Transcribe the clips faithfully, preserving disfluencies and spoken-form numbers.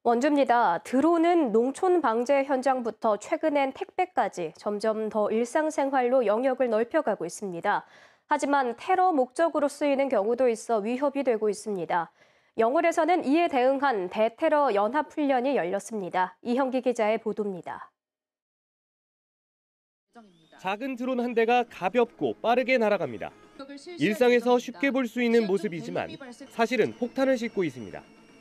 원주입니다. 드론은 농촌 방제 현장부터 최근엔 택배까지 점점 더 일상생활로 영역을 넓혀가고 있습니다. 하지만 테러 목적으로 쓰이는 경우도 있어 위협이 되고 있습니다. 영월에서는 이에 대응한 대테러 연합훈련이 열렸습니다. 이형기 기자의 보도입니다. 작은 드론 한 대가 가볍고 빠르게 날아갑니다. 일상에서 쉽게 볼 수 있는 모습이지만 사실은 폭탄을 싣고 있습니다.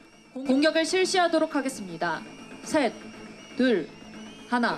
공격을 실시하도록 하겠습니다. 셋, 둘, 하나.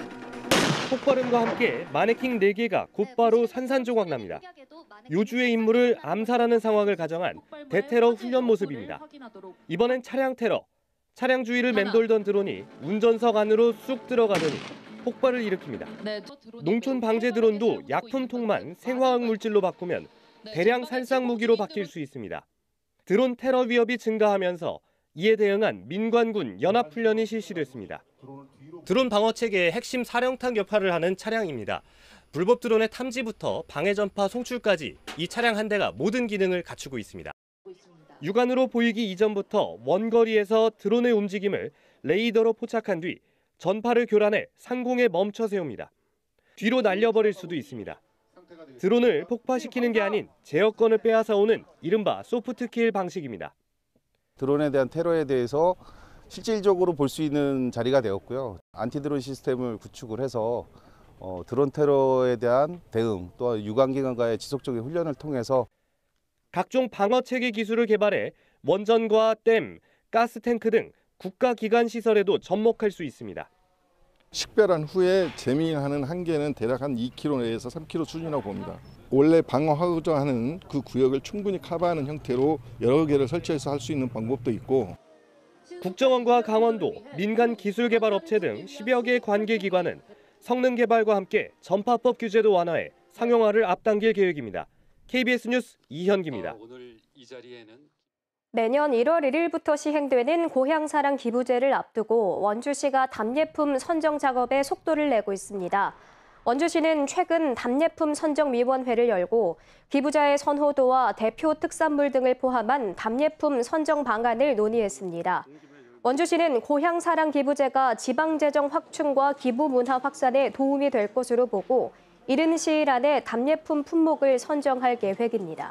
폭발음과 함께 마네킹 네 개가 곧바로 산산조각 납니다. 요주의 임무를 암살하는 상황을 가정한 대테러 훈련 모습입니다. 이번엔 차량 테러. 차량 주위를 맴돌던 드론이 운전석 안으로 쑥 들어가더니 폭발을 일으킵니다. 농촌 방제 드론도 약품통만 생화학 물질로 바꾸면 대량 살상 무기로 바뀔 수 있습니다. 드론 테러 위협이 증가하면서 이에 대응한 민관군 연합훈련이 실시됐습니다. 드론 방어 체계의 핵심 사령탑 역할을 하는 차량입니다. 불법 드론의 탐지부터 방해 전파 송출까지 이 차량 한 대가 모든 기능을 갖추고 있습니다. 육안으로 보이기 이전부터 원거리에서 드론의 움직임을 레이더로 포착한 뒤 전파를 교란해 상공에 멈춰 세웁니다. 뒤로 날려버릴 수도 있습니다. 드론을 폭파시키는 게 아닌 제어권을 빼앗아오는 이른바 소프트킬 방식입니다. 드론에 대한 테러에 대해서 실질적으로 볼 수 있는 자리가 되었고요. 안티드론 시스템을 구축을 해서 어, 드론 테러에 대한 대응, 또한 유관기관과의 지속적인 훈련을 통해서 각종 방어 체계 기술을 개발해 원전과 댐, 가스탱크 등 국가기관 시설에도 접목할 수 있습니다. 식별한 후에 재민하는 한계는 대략 한 이 킬로미터에서 삼 킬로미터 수준이라고 봅니다. 원래 방어하고자 하는 그 구역을 충분히 커버하는 형태로 여러 개를 설치해서 할 수 있는 방법도 있고. 국정원과 강원도, 민간 기술개발 업체 등 십여 개 관계기관은 성능 개발과 함께 전파법 규제도 완화해 상용화를 앞당길 계획입니다. 케이비에스 뉴스 이현기입니다. 오늘 이 자리에는 내년 일월 일일부터 시행되는 고향사랑 기부제를 앞두고 원주시가 답례품 선정 작업에 속도를 내고 있습니다. 원주시는 최근 답례품 선정위원회를 열고 기부자의 선호도와 대표 특산물 등을 포함한 답례품 선정 방안을 논의했습니다. 원주시는 고향사랑 기부제가 지방재정 확충과 기부 문화 확산에 도움이 될 것으로 보고 이른 시일 안에 답례품 품목을 선정할 계획입니다.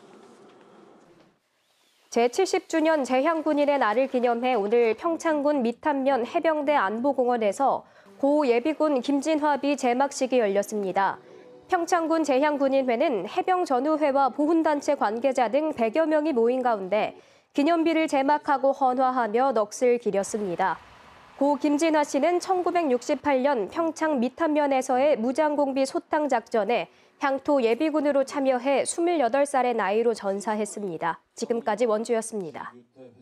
제칠십 주년 제향군인의 날을 기념해 오늘 평창군 미탄면 해병대 안보공원에서 고 예비군 김진화비 제막식이 열렸습니다. 평창군 제향군인회는 해병전우회와 보훈단체 관계자 등 백여 명이 모인 가운데 기념비를 제막하고 헌화하며 넋을 기렸습니다. 고 김진화 씨는 천구백육십팔 년 평창 미탄면에서의 무장공비 소탕 작전에 향토 예비군으로 참여해 스물여덟 살의 나이로 전사했습니다. 지금까지 원주였습니다.